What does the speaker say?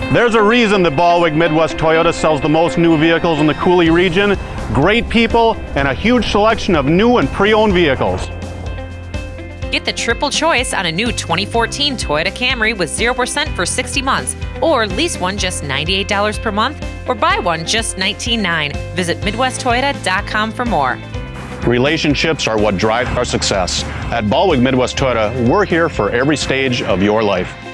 There's a reason that Ballweg Midwest Toyota sells the most new vehicles in the Coulee region, great people, and a huge selection of new and pre-owned vehicles. Get the triple choice on a new 2014 Toyota Camry with 0% for 60 months, or lease one just $98 per month, or buy one just $19.9. Visit MidwestToyota.com for more. Relationships are what drive our success. At Ballweg Midwest Toyota, we're here for every stage of your life.